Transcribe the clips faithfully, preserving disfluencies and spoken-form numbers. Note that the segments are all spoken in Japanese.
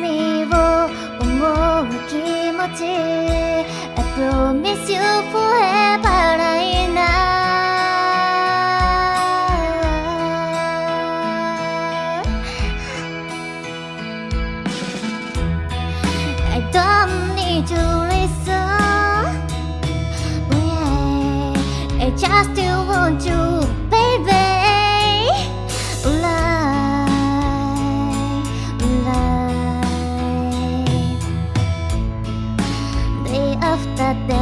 君を思う気持ち I promise you forever right now I don't need to listen yeah, I just want you baby after day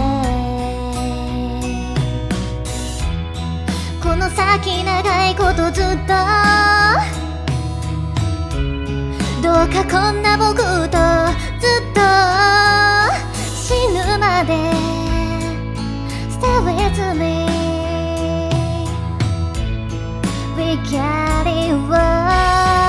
この先長いことずっとどうかこんな僕とずっと死ぬまで Stay with me We carry on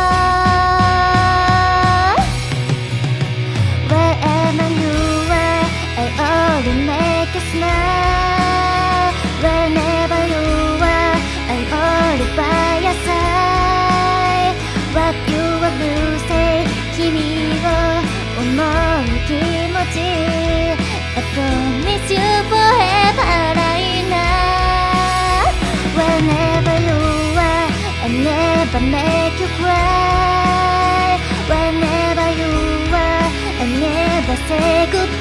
Make a smile whenever you are. I'm all by your side. What you want to say? 君を思う気持ち I promise you forever right now. Whenever you are, I never make you cry. Whenever you are, I never say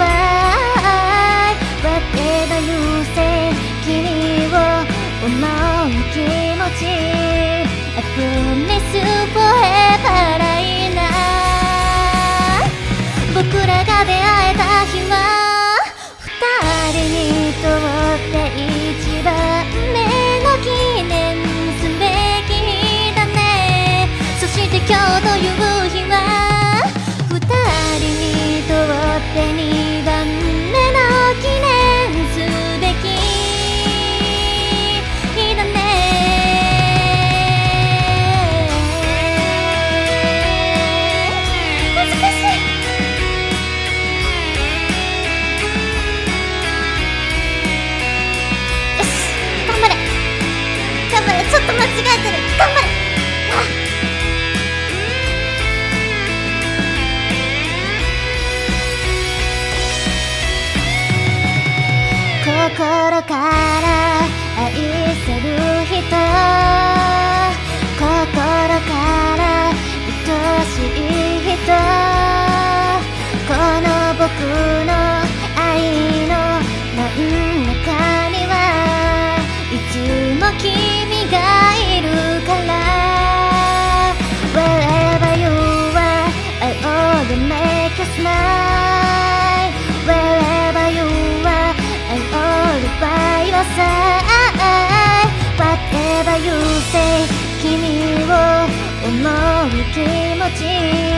goodbye.Whatever you say 君を思う気持ち I promise you forever right now 僕らが出会えた日は二人にとって一番目の記念すべき日だねそして今日という日は二人にとって二番目の記念ちょっと間違えてる頑張れ心から愛せる人心から愛しい人この僕の愛の真ん中にはいつも君がいるから Wherever you are I only make you smile Wherever you are I only by your side Whatever you say 君を思う気持ち